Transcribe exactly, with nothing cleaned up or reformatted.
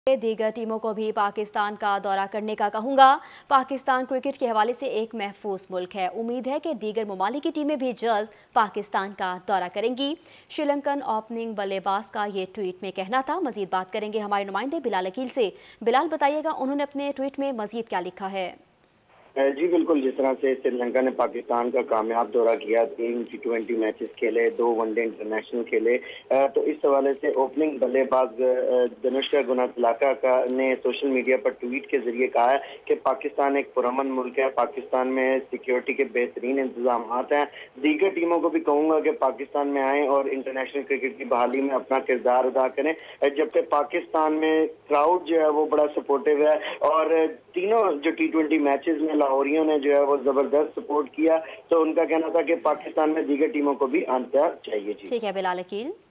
दीगर टीमों को भी पाकिस्तान का दौरा करने का कहूंगा। पाकिस्तान क्रिकेट के हवाले से एक महफूज मुल्क है। उम्मीद है कि दीगर ममालिक की टीमें भी जल्द पाकिस्तान का दौरा करेंगी। श्रीलंकन ओपनिंग बल्लेबाज का ये ट्वीट में कहना था। मजीद बात करेंगे हमारे नुमाइंदे बिलाल अकील से। बिलाल, बताइएगा उन्होंने अपने ट्वीट में मजीद क्या लिखा है। जी बिल्कुल, जिस तरह से श्रीलंका ने पाकिस्तान का कामयाब दौरा किया, तीन टी ट्वेंटी मैचेस खेले, दो वनडे इंटरनेशनल खेले, तो इस हवाले से ओपनिंग बल्लेबाज धनुष्का गुनातिलका का ने सोशल मीडिया पर ट्वीट के जरिए कहा है कि पाकिस्तान एक पुरअमन मुल्क है, पाकिस्तान में सिक्योरिटी के बेहतरीन इंतजाम हैं। दीगर टीमों को भी कहूँगा कि पाकिस्तान में आएँ और इंटरनेशनल क्रिकेट की बहाली में अपना किरदार अदा करें, जबकि पाकिस्तान में क्राउड जो है वो बड़ा सपोर्टिव है और तीनों जो टी ट्वेंटी मैचेस में लाहौरियों ने जो है वो जबरदस्त सपोर्ट किया। तो उनका कहना था कि पाकिस्तान में दीगर टीमों को भी आना चाहिए। जी ठीक है बिलाल अकील।